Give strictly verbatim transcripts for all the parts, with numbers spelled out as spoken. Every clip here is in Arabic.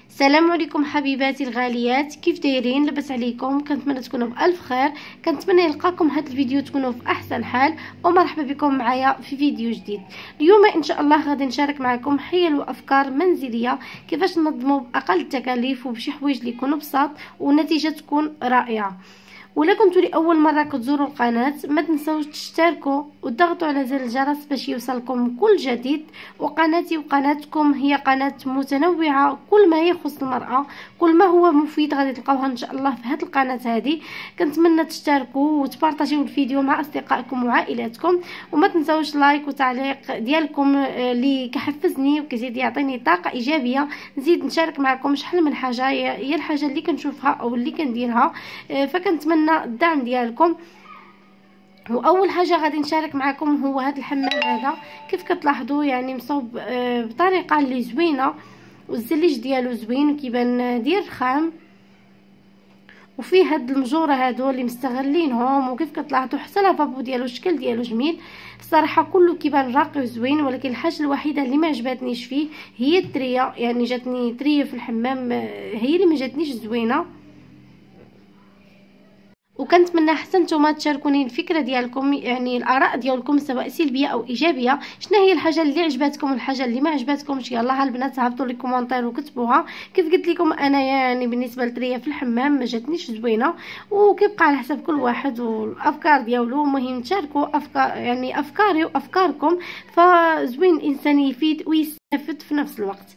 السلام عليكم حبيباتي الغاليات، كيف دايرين؟ لبس عليكم، كنتمنى تكونوا بالف خير. كنتمنى يلقاكم هذا الفيديو تكونوا في احسن حال، ومرحبا بكم معايا في فيديو جديد. اليوم ان شاء الله غادي نشارك معكم حيل وافكار منزليه كيفاش ننظموا باقل التكاليف وبشي حوايج اللي يكونوا بساط والنتيجه تكون رائعه. ولا كنتوا لاول مره كتزوروا القناه ما تنساوش تشتركوا وتضغطوا على زر الجرس باش يوصلكم كل جديد. وقناتي وقناتكم هي قناه متنوعه، كل ما يخص المراه كل ما هو مفيد غادي تلقاوها ان شاء الله في هذه القناه هذه. كنتمنى تشتركوا وتبارطاجيو الفيديو مع اصدقائكم وعائلاتكم، وما تنساوش لايك وتعليق ديالكم اللي كيحفزني وكيزيد يعطيني طاقه ايجابيه نزيد نشارك معكم شحال من حاجه هي الحاجه اللي كنشوفها او اللي كنديرها. فكنتمنى الدعم ديالكم. واول حاجه غادي نشارك معكم هو هذا الحمام هذا، كيف كتلاحظوا يعني مصوب بطريقه اللي زوينه، والزليج ديالو زوين وكيبان ديال الخام، وفيه هاد المجوره هادو اللي مستغلينهم، وكيف كتلاحظوا حتى لافابو ديالو الشكل ديالو جميل الصراحه، كله كيبان راقي وزوين. ولكن الحاجه الوحيده اللي ما عجبتنيش فيه هي التريه، يعني جاتني تريه في الحمام هي اللي ما جاتنيش زوينه. وكنتمنى حتى نتوما تشاركوني الفكره ديالكم، يعني الاراء ديالكم سواء سلبيه او ايجابيه. شنو هي الحاجه اللي عجبتكم والحاجه اللي ما عجبتكمش؟ يلا البنات هبطوا لي كومونتير وكتبوها. كيف قلت لكم انا يعني بالنسبه للتريه في الحمام ما جاتنيش زوينه، وكيبقى على حسب كل واحد والافكار ديالو. المهم تشاركوا افكار، يعني افكاري وافكاركم، فزوين الانسان يفيد ويستفد في نفس الوقت.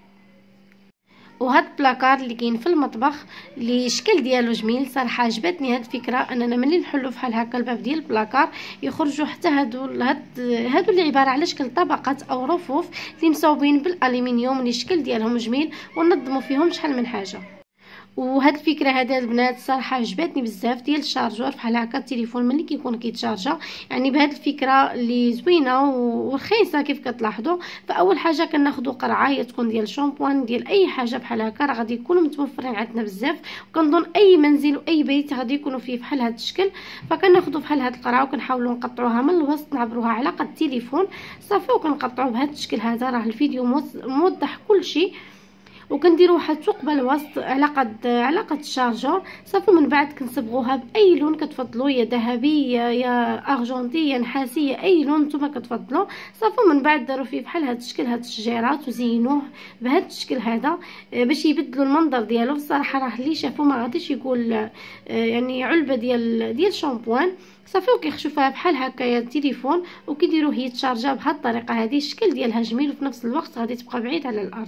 وهاد البلاكار اللي كاين في المطبخ اللي الشكل ديالو جميل صراحه عجبتني هاد الفكره، اننا ملي نحلو فحال هكا الباب ديال البلاكار يخرجوا حتى هادو هاد هادو اللي عباره على شكل طبقات او رفوف اللي مصوبين بالالومنيوم اللي الشكل ديالهم جميل، وننظموا فيهم شحال من حاجه. وهاد الفكره هذه البنات صراحه عجبتني بزاف، ديال الشارجور بحال هكا التليفون ملي كيكون كيتشارجا، يعني بهاد الفكره اللي زوينه ورخيصه كيف كتلاحظوا. فاول حاجه كناخذوا قرعه هي تكون ديال شامبوان ديال اي حاجه بحال هكا، راه غادي يكونوا متوفرين عندنا بزاف، وكنظن اي منزل واي بيت غادي يكونوا فيه بحال هاد الشكل. فكناخذوا بحال هاد القرعه وكنحاولوا نقطعوها من الوسط، نعبروها على قد التليفون صافي، وكنقطعوا بهذا الشكل هذا. راه الفيديو موضح كل شيء، وكنديروا واحد ثقب الوسط على قد على قد الشارجور صافي. من بعد كنصبغوها باي لون كتفضلوا، يا ذهبي يا ارجنتي يا نحاسي، اي لون نتوما كتفضلوا صافي. من بعد داروا فيه بحال هذا الشكل، هاد الشجيرات، وزينوه بهذا الشكل هذا باش يبدلوا المنظر ديالو. الصراحه راه اللي شافوا ما غاديش يقول يعني علبه ديال ديال شامبوان صافي، وكيخشوا فيها بحال هكايا التليفون وكيديروه هي تشارجا بهذه الطريقه هذه. الشكل ديالها جميل وفي نفس الوقت غادي تبقى بعيد على الارض.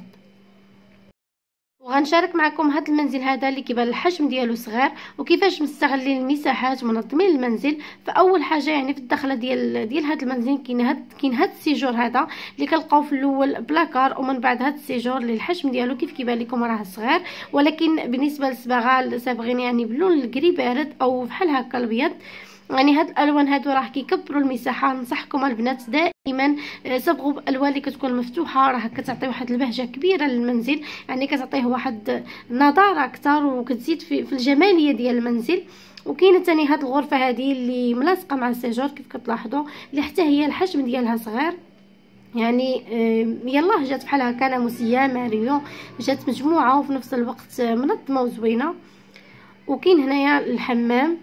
وغنشارك معكم هذا المنزل هذا اللي كيبان الحجم ديالو صغير، وكيفاش مستغلين المساحات ومنظمين المنزل. فاول حاجه يعني في الدخله ديال ديال هذا المنزل كاين هاد كاين هاد السيجور هذا اللي كنلقاو في الاول بلاكار، ومن بعد هاد السيجور اللي الحجم ديالو كيف كيبان لكم راه صغير، ولكن بالنسبه للصباغه صابغين يعني باللون الكري بارد او بحال هكا الابيض. يعني هاد الالوان هادو راه كيكبروا المساحه. ننصحكم البنات دائما صبغوا بالوان اللي كتكون مفتوحه، راه كتعطي واحد البهجه كبيره للمنزل، يعني كتعطيه واحد نضاره اكثر وكتزيد في, في الجماليه ديال المنزل. وكاينه ثاني هاد الغرفه هذه اللي ملاصقه مع السيجور كيف كتلاحظوا، اللي حتى هي الحجم ديالها صغير، يعني يلا جات بحال هكا ناموسيه ماريو، جات مجموعه وفي نفس الوقت منظمه وزوينه. وكاين هنايا الحمام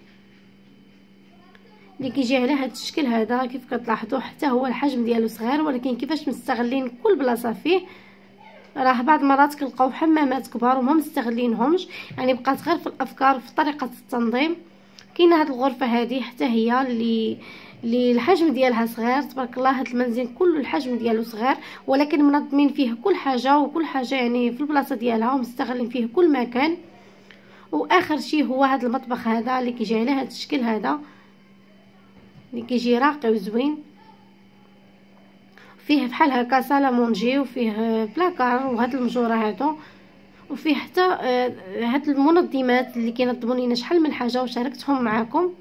اللي كيجي على هذا الشكل هذا كيف كتلاحظوا، حتى هو الحجم ديالو صغير، ولكن كيفاش مستغلين كل بلاصه فيه. راه بعض المرات كنلقاو حمامات كبار وما مستغلينهمش، يعني بقات غير في الافكار في طريقه التنظيم. كاينه هذه الغرفه هذه حتى هي اللي اللي الحجم ديالها صغير تبارك الله. هذا المنزل كله الحجم ديالو صغير، ولكن منظمين فيه كل حاجه وكل حاجه يعني في البلاصه ديالها، ومستغلين فيه كل مكان. واخر شيء هو هذا المطبخ هذا اللي كيجي على هذا الشكل هذا، اللي كيجي راقي وزوين، فيه بحال هكا سالامونجي، وفيه بلاكار وهاد المجوره هادو، وفيه حتى هاد المنظمات اللي كينظموا لينا شحال من حاجه وشاركتهم معكم.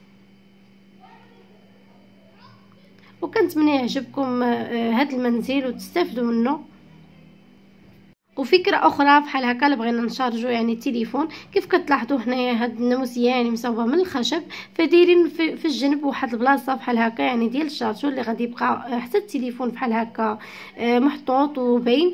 وكنتمنى يعجبكم هاد المنزل وتستافدوا منه. وفكره اخرى بحال هكا اللي بغينا نشارجو يعني التليفون، كيف كتلاحظوا هنايا هاد الناموسيه يعني مصوبه من الخشب، فدايرين في, في الجنب واحد البلاصه بحال هكا يعني ديال الشارجو اللي غادي يبقى حتى التليفون بحال هكا محطوط وباين.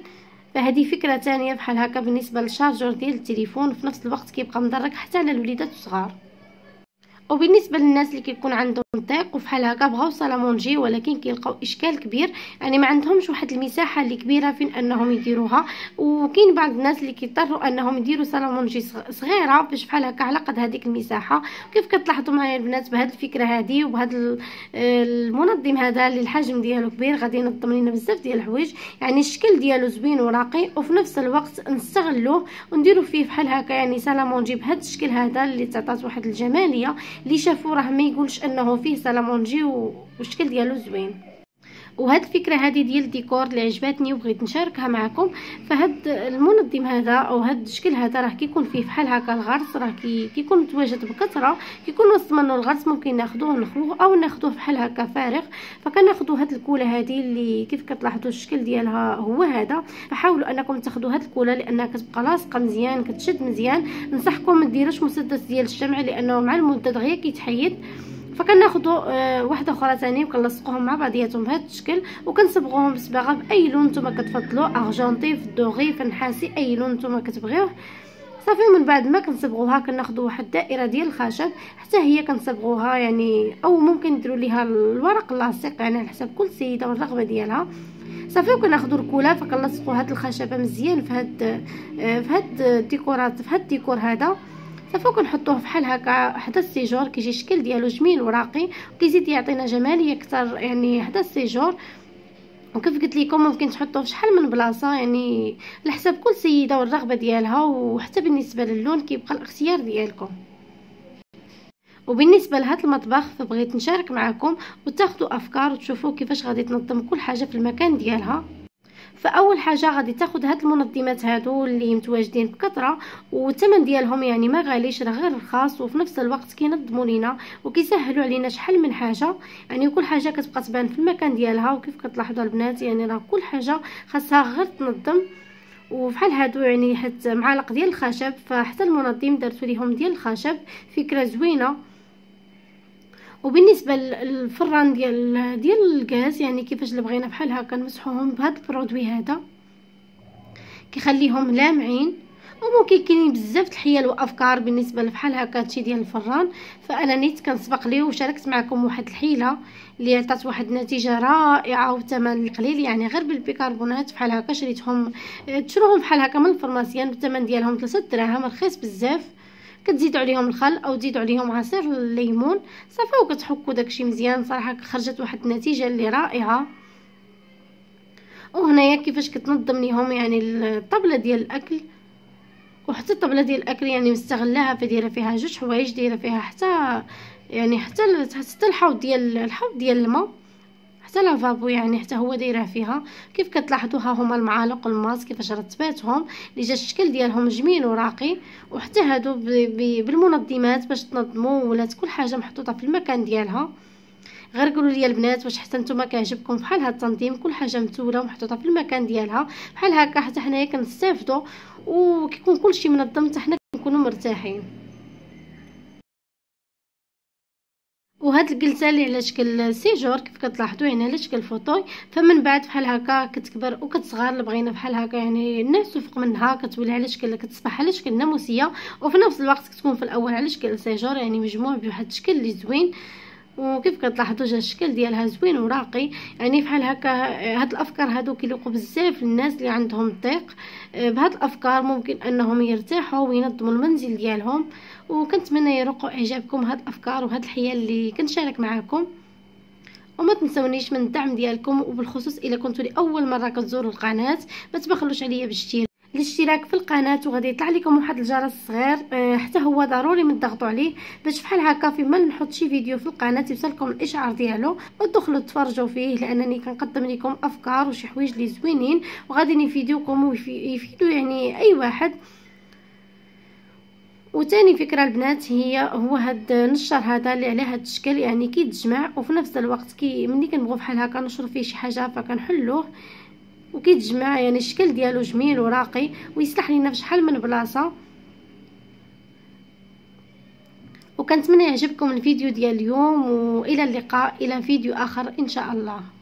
فهذه فكره ثانيه بحال هكا بالنسبه للشارجور ديال التليفون، وفي نفس الوقت كيبقى مدرك حتى على الوليدات الصغار. وبالنسبه للناس اللي كيكون عندهم ضيق وفحال هكا بغاو صالامونجي ولكن كيلقاو اشكال كبير، يعني ما عندهمش واحد المساحه اللي كبيره فين انهم يديروها، وكاين بعض الناس اللي كيضطروا انهم يديروا صالامونجي صغيره باش بحال هكا على قد هذيك المساحه. كيف كتلاحظوا معايا البنات بهذه الفكره هذه وبهذا المنظم هذا اللي الحجم ديالو كبير غادي ينظم لنا بزاف ديال الحوايج، يعني الشكل ديالو زوين وراقي وفي نفس الوقت نستغلوه ونديروا فيه بحال هكا يعني صالامونجي بهذا الشكل هذا اللي تعطات واحد الجماليه اللي شافوا راه ما يقولش انه فيه صالامونجي والشكل ديالو زوين. وهاد الفكره هذه ديال الديكور اللي عجبتني وبغيت نشاركها معكم. فهاد المنظم هذا او هاد الشكل هذا راه كيكون فيه بحال هكا الغرس، راه كي كيكون متواجد بكثره، كيكون وسط منه الغرس ممكن ناخذوه ونخلوه او ناخذوه بحال هكا فارغ. فكناخذوا هاد الكوله هذه اللي كيف كتلاحظوا الشكل ديالها هو هذا. فحاولوا انكم تاخذوا هاد الكوله لانها كتبقى لاصقه مزيان كتشد مزيان. ننصحكم ما ديروش مسدس ديال الشمع لانه مع المده دغيا كيتحيد. فكناخذوا آه واحده اخرى ثاني وكنلصقوهم مع بعضياتهم بهذا الشكل وكنصبغوهم بصباغه باي لون نتوما كتفضلوا، ارجونتي في الدوغي في النحاسي اي لون نتوما كتبغيوه. صافي من بعد ما كنصبغوها كناخذوا واحد الدائره ديال الخشب حتى هي كنصبغوها يعني، او ممكن نديروا ليها الورق اللاصق يعني على حسب كل سيده والرغبه ديالها. صافي وكناخذوا الكولا فكنلصقوا هاد الخشبه مزيان في هاد في هاد الديكورات في هاد الديكور هذا. صافي كنحطوه بحال هكا حدا السيجور كيجي الشكل ديالو جميل وراقي وكيزيد يعطينا جماليه اكثر يعني حدا السيجور. وكيف قلت لكم ممكن تحطوه في شحال من بلاصه يعني على حسب كل سيده والرغبه ديالها، وحتى بالنسبه للون كيبقى الاختيار ديالكم. وبالنسبه لهذا المطبخ فبغيت نشارك معكم وتاخذوا افكار وتشوفوا كيفاش غادي تنظم كل حاجه في المكان ديالها. فاول حاجه غادي تاخذ هاد المنظمات هادو اللي متواجدين بكثره والثمن ديالهم يعني ما غاليش، راه غير رخاص وفي نفس الوقت كينظموا لينا وكيسهلوا علينا شحال من حاجه. يعني كل حاجه كتبقى تبان في المكان ديالها. وكيف كتلاحظوا البنات يعني راه كل حاجه خاصها غير تنظم. وفحال هادو يعني حتى معالق ديال الخشب فحتى المنظم درتو ليهم ديال الخشب فكره زوينه. وبالنسبه للفران ديال ديال الغاز يعني كيفاش اللي بغينا بحال هكا نمسحوهم بهذا البرودوي هذا كيخليهم لامعين. وممكن كاينين بزاف د الحيل وافكار بالنسبه لبحال هكا هادشي ديال الفران. فانا نيت كنسبق ليه وشاركت معكم واحد الحيله اللي عطات واحد النتيجه رائعه وثمن قليل، يعني غير بالبيكربونات بحال هكا شريتهم تشروهم بحال هكا من الفرماسيان بالثمن ديالهم ثلاثة دراهم، رخيص بزاف. كتزيدوا عليهم الخل او تزيدوا عليهم عصير الليمون صافي وكتحكوا داكشي مزيان. صراحه خرجت واحد النتيجه اللي رائعه. وهنايا كيفاش كتنظم ليهم يعني الطبله ديال الاكل، وحتى الطبله ديال الاكل يعني مستغلاها فدايره فيها جوج حوايج، دايره فيها حتى يعني حتى حتى الحوض ديال الحوض ديال الماء، حتى لافابو يعني حتى هو دايره فيها. كيف كتلاحظوا ها هما المعالق والماس كيفاش رتباتهم اللي جا الشكل ديالهم جميل وراقي. وحتى هادو بالمنظمات باش تنظموا ولات كل حاجه محطوطه في المكان ديالها. غير قولوا لي البنات واش حتى نتوما كيعجبكم بحال هذا التنظيم، كل حاجه متوله ومحطوطه في المكان ديالها بحال هكا حتى حنايا كنستافدوا وكيكون كلشي منظم حتى حنا كنكونوا مرتاحين. وهاد الجلسه اللي على شكل سيجور كيف كتلاحظوا يعني على شكل فوطوي، فمن بعد بحال هكا كتكبر وكتصغر اللي بغينا بحال هكا يعني الناس تفوق منها كتولي على شكل كتصبح على شكل ناموسيه، وفي نفس الوقت كتكون في الاول على شكل سيجور يعني مجموع بواحد الشكل اللي زوين. وكيف كتلاحظوا جا الشكل ديالها زوين وراقي يعني بحال هكا. هاد الافكار هادو كيليقوا بزاف للناس اللي عندهم الضيق. بهاد الافكار ممكن انهم يرتاحوا وينظموا المنزل ديالهم. وكنتمنى يرقوا اعجابكم هاد الافكار وهاد الحيل اللي كنشارك معكم. وما تنسونيش من الدعم ديالكم، وبالخصوص الا كنتوا لاول مره كتزوروا القناه ما تبخلوش عليا بالاشتراك الاشتراك في القناه، وغادي يطلع لكم واحد الجرس صغير أه حتى هو ضروري من تضغطوا عليه باش بحال هكا فيما نحط شي فيديو في القناه يوصلكم الاشعار ديالو وتدخلوا تفرجوا فيه، لانني كنقدم لكم افكار وشي حوايج اللي زوينين وغادي نفيدوكم ويفيدوا يعني اي واحد. وتاني فكره البنات هي هو هاد النشر هذا اللي عليه هاد الشكل يعني كيتجمع، وفي نفس الوقت كي ملي كنبغوا بحال هكا نشرو فيه شي حاجه فكنحلوه وكيتجمع يعني الشكل ديالو جميل وراقي ويصلح لينا في شحال من بلاصه. وكنتمنى يعجبكم الفيديو ديال اليوم، والى اللقاء الى فيديو اخر ان شاء الله.